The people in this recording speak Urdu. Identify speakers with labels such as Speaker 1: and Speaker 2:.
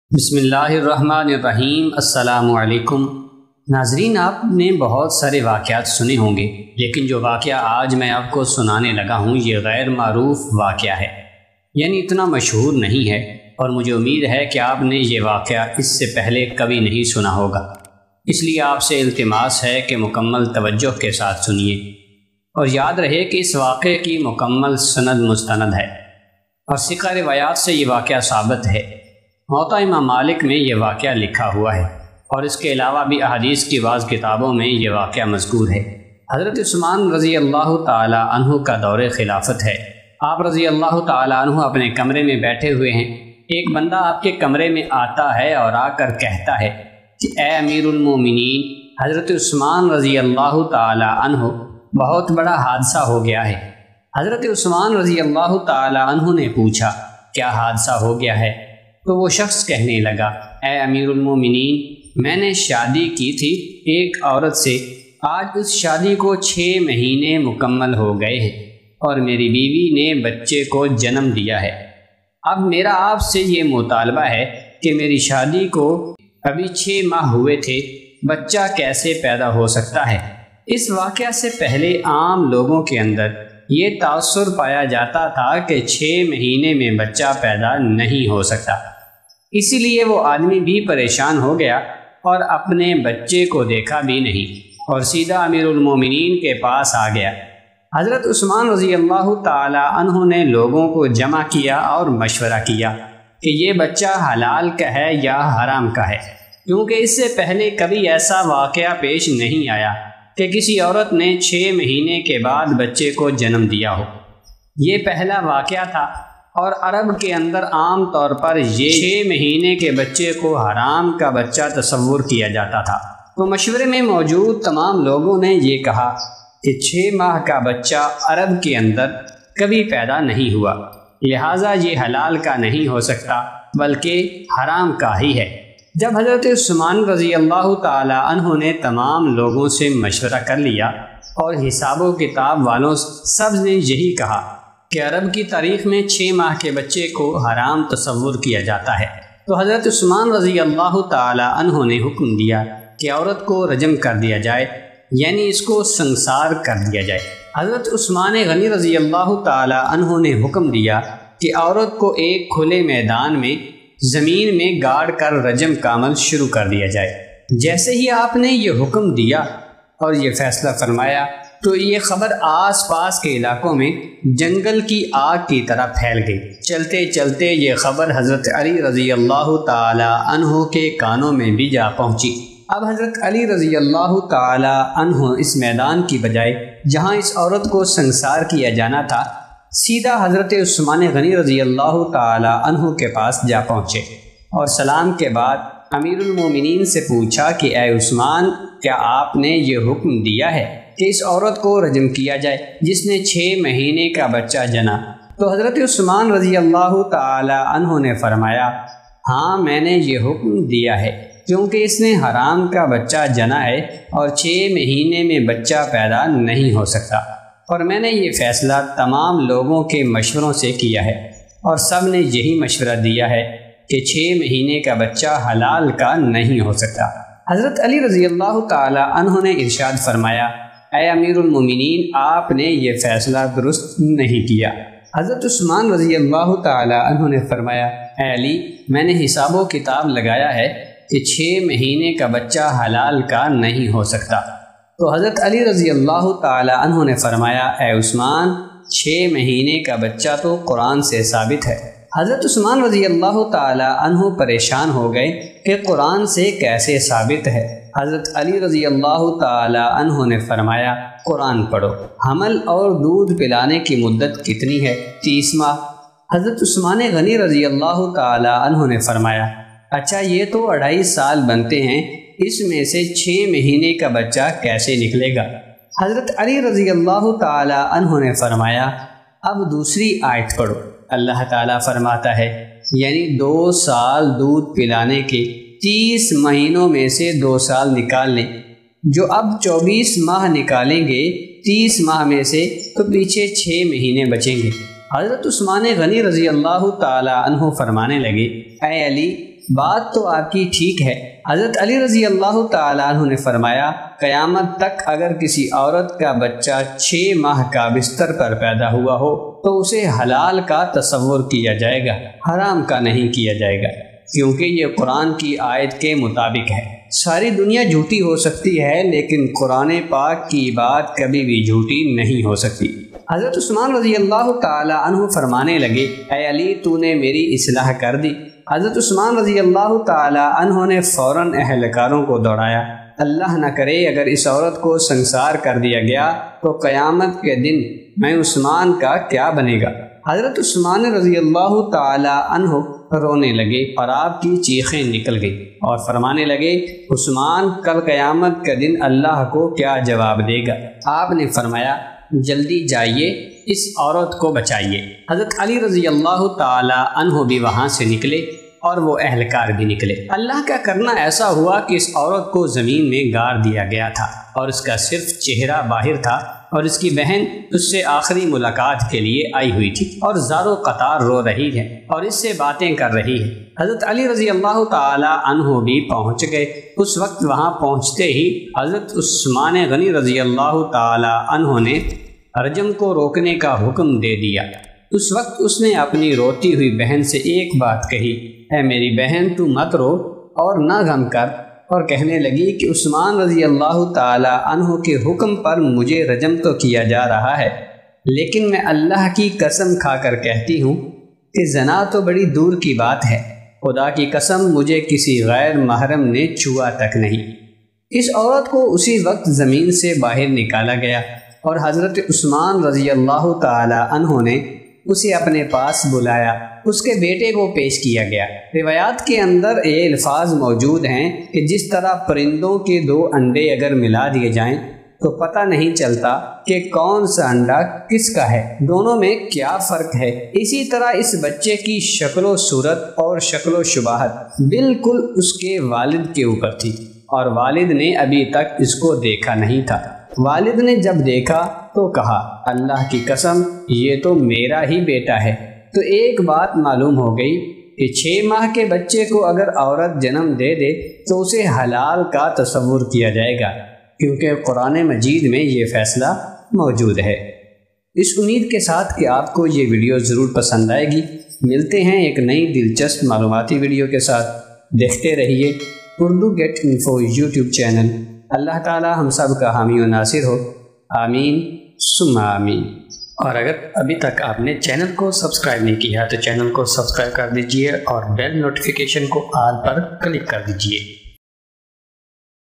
Speaker 1: بسم اللہ الرحمن الرحیم۔ السلام علیکم ناظرین، آپ نے بہت سارے واقعات سنے ہوں گے، لیکن جو واقعہ آج میں آپ کو سنانے لگا ہوں یہ غیر معروف واقعہ ہے، یعنی اتنا مشہور نہیں ہے، اور مجھے امید ہے کہ آپ نے یہ واقعہ اس سے پہلے کبھی نہیں سنا ہوگا، اس لیے آپ سے التماس ہے کہ مکمل توجہ کے ساتھ سنیے، اور یاد رہے کہ اس واقعے کی مکمل سند مستند ہے، اور ثقہ روایات سے یہ واقعہ ثابت ہے۔ موطا امام مالک میں یہ واقعہ لکھا ہوا ہے، اور اس کے علاوہ بھی احادیث کی بعض کتابوں میں یہ واقعہ مذکور ہے۔ حضرت عثمان رضی اللہ تعالی عنہ کا دور خلافت ہے۔ آپ رضی اللہ تعالی عنہ اپنے کمرے میں بیٹھے ہوئے ہیں، ایک بندہ آپ کے کمرے میں آتا ہے اور آ کر کہتا ہے کہ اے امیر المومنین حضرت عثمان رضی اللہ تعالی عنہ، بہت بڑا حادثہ ہو گیا ہے۔ حضرت عثمان رضی اللہ تعالی عنہ نے پوچھا کیا حادثہ ہو گیا ہے؟ تو وہ شخص کہنے لگا اے امیر المومنین، میں نے شادی کی تھی ایک عورت سے، آج اس شادی کو 6 مہینے مکمل ہو گئے ہیں اور میری بیوی نے بچے کو جنم دیا ہے۔ اب میرا آپ سے یہ مطالبہ ہے کہ میری شادی کو ابھی 6 ماہ ہوئے تھے، بچہ کیسے پیدا ہو سکتا ہے؟ اس واقعہ سے پہلے عام لوگوں کے اندر یہ تاثر پایا جاتا تھا کہ 6 مہینے میں بچہ پیدا نہیں ہو سکتا، اسی لیے وہ آدمی بھی پریشان ہو گیا اور اپنے بچے کو دیکھا بھی نہیں اور سیدھا امیر المومنین کے پاس آ گیا۔ حضرت عثمان رضی اللہ تعالی عنہ نے لوگوں کو جمع کیا اور مشورہ کیا کہ یہ بچہ حلال کا ہے یا حرام کا ہے، کیونکہ اس سے پہلے کبھی ایسا واقعہ پیش نہیں آیا کہ کسی عورت نے 6 مہینے کے بعد بچے کو جنم دیا ہو۔ یہ پہلا واقعہ تھا، اور عرب کے اندر عام طور پر یہ 6 مہینے کے بچے کو حرام کا بچہ تصور کیا جاتا تھا۔ تو مشورے میں موجود تمام لوگوں نے یہ کہا کہ 6 ماہ کا بچہ عرب کے اندر کبھی پیدا نہیں ہوا، لہٰذا یہ حلال کا نہیں ہو سکتا بلکہ حرام کا ہی ہے۔ جب حضرت عثمان رضی اللہ تعالی عنہ نے تمام لوگوں سے مشورہ کر لیا اور حساب و کتاب والوں سب نے یہی کہا کہ عرب کی تاریخ میں 6 ماہ کے بچے کو حرام تصور کیا جاتا ہے، تو حضرت عثمان رضی اللہ تعالی عنہ نے حکم دیا کہ عورت کو رجم کر دیا جائے، یعنی اس کو سنسار کر دیا جائے۔ حضرت عثمان غنی رضی اللہ تعالی عنہ نے حکم دیا کہ عورت کو ایک کھلے میدان میں زمین میں گاڑ کر رجم کا عمل شروع کر دیا جائے۔ جیسے ہی آپ نے یہ حکم دیا اور یہ فیصلہ فرمایا تو یہ خبر آس پاس کے علاقوں میں جنگل کی آگ کی طرح پھیل گئی۔ چلتے چلتے یہ خبر حضرت علی رضی اللہ تعالی عنہ کے کانوں میں بھی جا پہنچی۔ اب حضرت علی رضی اللہ تعالی عنہ اس میدان کی بجائے جہاں اس عورت کو سنسار کیا جانا تھا، سیدھا حضرت عثمان غنی رضی اللہ تعالی عنہ کے پاس جا پہنچے، اور سلام کے بعد امیر المومنین سے پوچھا کہ اے عثمان، کیا آپ نے یہ حکم دیا ہے کہ اس عورت کو رجم کیا جائے جس نے 6 مہینے کا بچہ جنا؟ تو حضرت عثمان رضی اللہ تعالی عنہ نے فرمایا ہاں، میں نے یہ حکم دیا ہے، کیونکہ اس نے حرام کا بچہ جنا ہے اور 6 مہینے میں بچہ پیدا نہیں ہو سکتا، اور میں نے یہ فیصلہ تمام لوگوں کے مشوروں سے کیا ہے، اور سب نے یہی مشورہ دیا ہے کہ 6 مہینے کا بچہ حلال کا نہیں ہو سکتا۔ حضرت علی رضی اللہ تعالی عنہ نے ارشاد فرمایا اے امیر المومنین، آپ نے یہ فیصلہ درست نہیں کیا۔ حضرت عثمان رضی اللہ تعالی عنہ نے فرمایا اے علی، میں نے حساب و کتاب لگایا ہے کہ 6 مہینے کا بچہ حلال کا نہیں ہو سکتا۔ تو حضرت علی رضی اللہ تعالی عنہ نے فرمایا اے عثمان، 6 مہینے کا بچہ تو قرآن سے ثابت ہے۔ حضرت عثمان رضی اللہ تعالی عنہ پریشان ہو گئے کہ قرآن سے کیسے ثابت ہے؟ حضرت علی رضی اللہ تعالی عنہ نے فرمایا قرآن پڑھو۔ حمل اور دودھ پلانے کی مدت کتنی ہے؟ 30 ماہ۔ حضرت عثمان غنی رضی اللہ تعالی عنہ نے فرمایا اچھا، یہ تو 2.5 سال بنتے ہیں، اس میں سے 6 مہینے کا بچہ کیسے نکلے گا؟ حضرت علی رضی اللہ تعالی عنہ نے فرمایا اب دوسری آیت پڑھو۔ اللہ تعالیٰ فرماتا ہے یعنی 2 سال دودھ پلانے کے 30 مہینوں میں سے 2 سال نکال لیں، جو اب 24 ماہ نکالیں گے 30 ماہ میں سے، تو پیچھے 6 مہینے بچیں گے۔ حضرت عثمان غنی رضی اللہ تعالی عنہ فرمانے لگے اے علی، بات تو آپ کی ٹھیک ہے۔ حضرت علی رضی اللہ تعالیٰ عنہ نے فرمایا قیامت تک اگر کسی عورت کا بچہ 6 ماہ کا بستر پر پیدا ہوا ہو تو اسے حلال کا تصور کیا جائے گا، حرام کا نہیں کیا جائے گا، کیونکہ یہ قرآن کی آیت کے مطابق ہے۔ ساری دنیا جھوٹی ہو سکتی ہے لیکن قرآن پاک کی بات کبھی بھی جھوٹی نہیں ہو سکتی۔ حضرت عثمان رضی اللہ تعالیٰ عنہ فرمانے لگے اے علی تو نے میری اصلاح کر دی۔ حضرت عثمان رضی اللہ تعالیٰ عنہ نے فوراً اہلکاروں کو دوڑایا، اللہ نہ کرے اگر اس عورت کو سنسار کر دیا گیا تو قیامت کے دن میں عثمان کا کیا بنے گا۔ حضرت عثمان رضی اللہ تعالیٰ عنہ رونے لگے اور آپ کی چیخیں نکل گئی اور فرمانے لگے عثمان کل قیامت کا دن اللہ کو کیا جواب دے گا۔ آپ نے فرمایا جلدی جائیے اس عورت کو بچائیے۔ حضرت علی رضی اللہ تعالی عنہ بھی وہاں سے نکلے اور وہ اہلکار بھی نکلے۔ اللہ کا کرنا ایسا ہوا کہ اس عورت کو زمین میں گاڑ دیا گیا تھا اور اس کا صرف چہرہ باہر تھا اور اس کی بہن اس سے آخری ملاقات کے لیے آئی ہوئی تھی اور زار و قطار رو رہی ہے اور اس سے باتیں کر رہی ہے۔ حضرت علی رضی اللہ تعالی عنہ بھی پہنچ گئے۔ اس وقت وہاں پہنچتے ہی حضرت عثمان غنی رضی اللہ تعالی عنہ نے رجم کو روکنے کا حکم دے دیا۔ اس وقت اس نے اپنی روتی ہوئی بہن سے ایک بات کہی، اے میری بہن تو مت رو اور نہ غم کر، اور کہنے لگی کہ عثمان رضی اللہ تعالی عنہ کے حکم پر مجھے رجم تو کیا جا رہا ہے، لیکن میں اللہ کی قسم کھا کر کہتی ہوں کہ زنا تو بڑی دور کی بات ہے، خدا کی قسم مجھے کسی غیر محرم نے چھوا تک نہیں۔ اس عورت کو اسی وقت زمین سے باہر نکالا گیا اور حضرت عثمان رضی اللہ تعالی عنہ نے اسے اپنے پاس بلایا، اس کے بیٹے کو پیش کیا گیا۔ روایات کے اندر یہ الفاظ موجود ہیں کہ جس طرح پرندوں کے 2 انڈے اگر ملا دیے جائیں تو پتہ نہیں چلتا کہ کون سا انڈا کس کا ہے، دونوں میں کیا فرق ہے، اسی طرح اس بچے کی شکل و صورت اور شکل و شباہت بالکل اس کے والد کے اوپر تھی اور والد نے ابھی تک اس کو دیکھا نہیں تھا۔ والد نے جب دیکھا تو کہا اللہ کی قسم یہ تو میرا ہی بیٹا ہے۔ تو ایک بات معلوم ہو گئی کہ 6 ماہ کے بچے کو اگر عورت جنم دے دے تو اسے حلال کا تصور کیا جائے گا، کیونکہ قرآن مجید میں یہ فیصلہ موجود ہے۔ اس امید کے ساتھ کہ آپ کو یہ ویڈیو ضرور پسند آئے گی، ملتے ہیں ایک نئی دلچسپ معلوماتی ویڈیو کے ساتھ۔ دیکھتے رہیے Urdu get info YouTube channel. اللہ تعالی ہم سب کا حامی و ناصر ہو، آمین ثم آمین۔ اور اگر ابھی تک آپ نے چینل کو سبسکرائب نہیں کیا تو چینل کو سبسکرائب کر دیجئے اور بیل نوٹیفیکیشن کو آل پر کلک کر دیجئے۔